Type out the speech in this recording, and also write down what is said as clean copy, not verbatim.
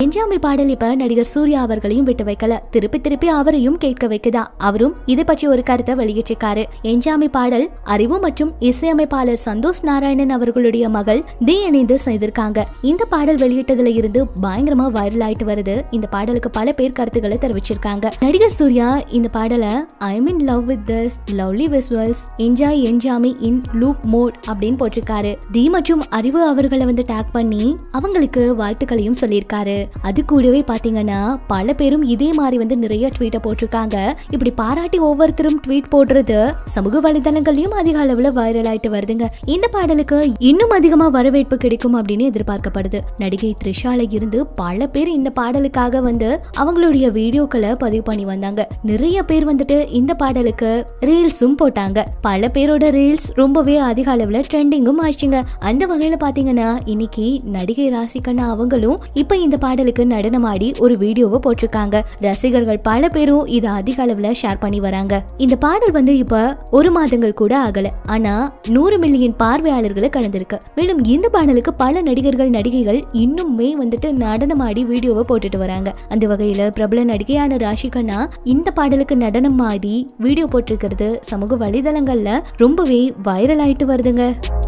என்ஜாமி பாடல் இப்ப நடிகர் சூர்யா அவர்களையும் விட்டு வைக்கல, திருப்பி திருப்பி அவரையும் கேட்க வைக்குதா. அவரும் இதை பற்றி ஒரு கருத்தை வெளியிட்டிருக்காரு. என்ஜாமி பாடல் அறிவு மற்றும் இசையமைப்பாளர் சந்தோஷ் நாராயணன் அவர்களுடைய மகள் தி இணைந்து செய்திருக்காங்க. இந்த பாடல் வெளியிட்டதுல இருந்து பயங்கரமா வைரல் ஆயிட்டு வருது. இந்த பாடலுக்கு பல பேர் கருத்துக்களை தெரிவிச்சிருக்காங்க. நடிகர் சூர்யா இந்த பாடலை I am in love with this lovely visuals enjoy Enjaami in loop mode அப்படின்னு போட்டிருக்காரு. தி மற்றும் அறிவு அவர்களை வந்து டேக் பண்ணி அவங்களுக்கு வாழ்த்துக்களையும் சொல்லியிருக்காரு. அது கூடவே பாத்தீங்கன்னா பல பேரும் இதே மாதிரி வந்து நிறைய ட்வீட்டை போட்டிருக்காங்க. இப்படி பாராட்டி ஒவ்வொருத்தரும் ட்வீட் போடுறது சமூக வலைதளங்களையும் அதிக அளவுல வைரல் ஆயிட்டு வருதுங்க. இந்த பாடலுக்கு இன்னும் அதிகமா வரவேற்பு கிடைக்கும் அப்படின்னு எதிர்பார்க்கப்படுது. நடிகை த்ரிஷால இருந்து பல பேர் இந்த பாடலுக்காக வந்து அவங்களுடைய வீடியோக்களை பதிவு பண்ணி வந்தாங்க. நிறைய பேர் வந்துட்டு இந்த பாடலுக்கு ரீல்ஸும் போட்டாங்க. பல பேரோட ரீல்ஸ் ரொம்பவே அதிக அளவுல ட்ரெண்டிங்கும் ஆச்சுங்க. அந்த வகையில பாத்தீங்கன்னா இன்னைக்கு நடிகை ராசிகண்ணா அவங்களும் இப்ப இந்த பாடலுக்கு நடனமாடி ஒரு வீடியோவை போட்டிருக்காங்க. ரசிகர்கள் பல பேரும் இதை அதிக அளவுல ஷேர் பண்ணி வராங்க. இந்த பாடல் வந்து இப்ப 1 மாதங்கள் கூட ஆகல, ஆனா 100 மில்லியன் பார்வையாளர்களை கடந்திருக்கு. மேலும் இந்த பாடலுக்கு பல நடிகர்கள் நடிகைகள் இன்னுமே வந்துட்டு நடனமாடி வீடியோவை போட்டுட்டு வராங்க. அந்த வகையில பிரபல நடிகையான ராசிகண்ணா இந்த பாடலுக்கு நடனம் ஆடி வீடியோ போட்டிருக்கிறது சமூக வலைதளங்கள்ல ரொம்பவே வைரல் ஆயிட்டு வருதுங்க.